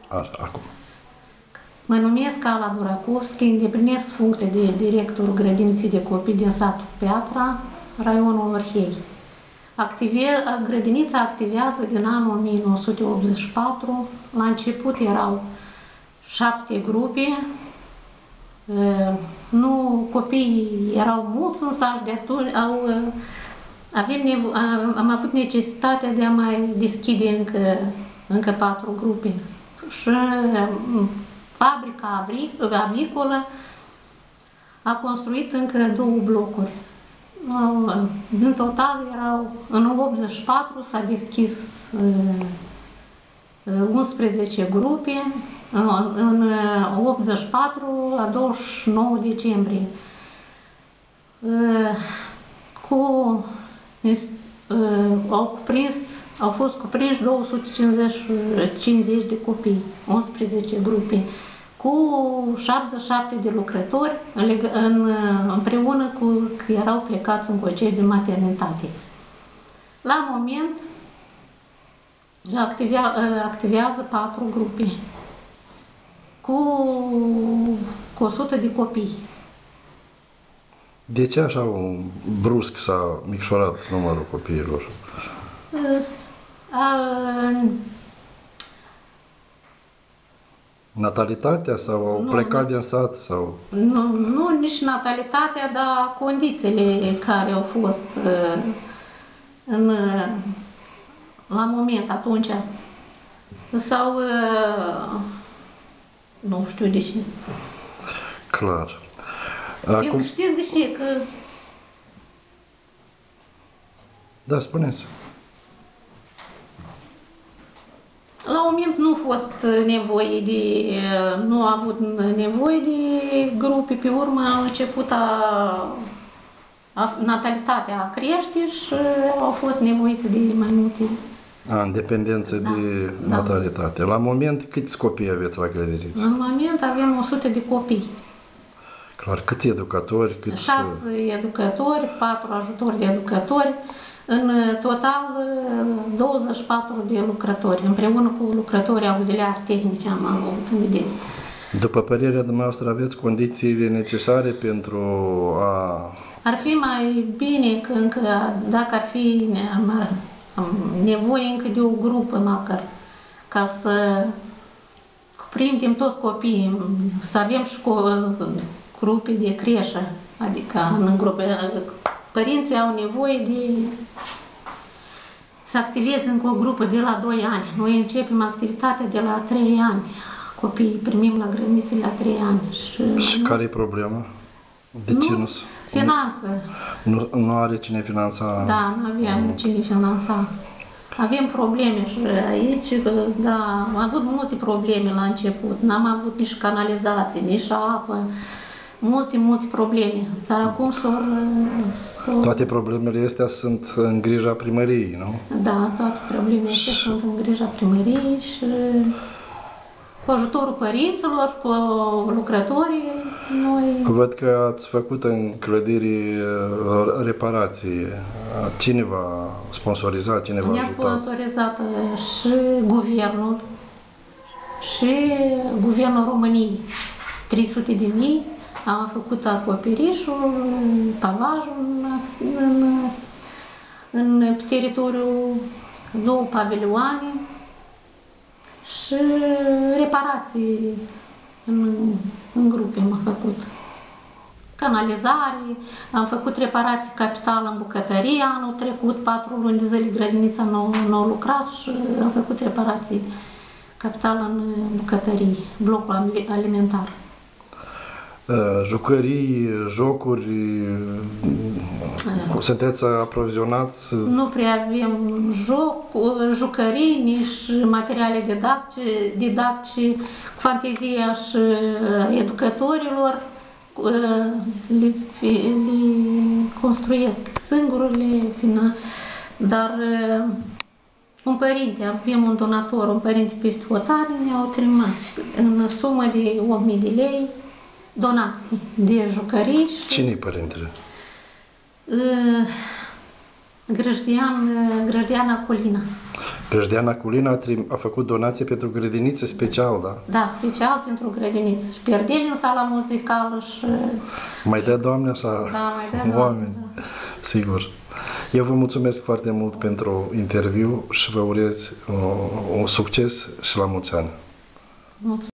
Acum. Mă numesc Ala Burakovski, îndeplinesc funcția de director grădiniței de copii din satul Piatra, raionul Orhei. Grădinița activează din anul 1984. La început erau 7 grupe. Copiii erau mulți în sat, de atunci am avut necesitatea de a mai deschide încă 4 grupe. Și fabrica avicolă a construit încă 2 blocuri. În total în 84 s-a deschis 11 grupe, în 84 la 29 decembrie. Au fost cuprinși 250 de copii, 11 grupe, cu 77 de lucrători, împreună cu că erau plecați în concediu de maternitate. La moment activează 4 grupe, cu 100 de copii. De ce așa brusc s-a micșorat numărul copiilor? Natalitatea sau au plecat din sat? Sau? Nu, nici natalitatea, dar condițiile care au fost la moment atunci. Sau nu știu de ce. Clar. Acum... Știți de ce? Că... Da, spuneți. La moment nu a fost nevoie nu a avut nevoie de grupe, pe urmă a început natalitatea a crește și au fost nevoite de mai multe. În dependență de natalitate. La moment, câți copii aveți la grădiniță? În moment avem 100 de copii. Clar, câți educatori? 6 educatori, 4 ajutori de educatori, în total 24 de lucrători, împreună cu lucrătorii auxiliari tehnici am avut în vedere. După părerea dumneavoastră, aveți condițiile necesare pentru a... Ar fi mai bine că încă, dacă ar fi nevoie încă de o grupă măcar, ca să cuprindem toți copiii, să avem și grupe de creșă, adică în grupe. Părinții au nevoie de să activeze încă o grupă de la 2 ani. Noi începem activitatea de la 3 ani. Copiii primim la grădinițe la 3 ani. Și care e problema? De ce nu? Finanță. Nu are cine finanța? Da, nu avem cine finanța. Avem probleme și aici, da, am avut multe probleme la început. N-am avut nici canalizație, nici apă. Multe probleme, dar acum Toate problemele astea sunt în grija primăriei, nu? Da, toate problemele astea sunt în grija primăriei și cu ajutorul părinților, cu lucrătorii, noi... Văd că ați făcut în clădiri reparații. Cine v-a sponsorizat, cine v-a ajutat? Ne-a sponsorizat și guvernul României, 300.000. Am făcut acoperișul, pavajul în teritoriul 2 pavilioane și reparații în grupe am făcut. Canalizare, am făcut reparații capitală în bucătărie anul trecut, 4 luni de zile grădinița n-au lucrat și am făcut reparații capitală în bucătărie, blocul alimentar. Jucării, jocuri, sunteți aprovizionați? Nu prea avem jucării, nici materiale didactice, fantezia și educatorilor le construiesc singurele, dar un părinte, avem un donator, un părinte peste hotare, ne-au trimis în sumă de 8.000 de lei donații de jucării. Cine-i părintele? Grăjdean Acolina. Prejdeana Culina a făcut donație pentru grădinițe special, da? Da, special pentru grădiniță. Și pierdeli în sala muzicală și... Mai dă Doamne așa Da, mai dă oameni, da. sigur. Eu vă mulțumesc foarte mult pentru interviu și vă urez un succes și la mulți ani. Mulțumesc.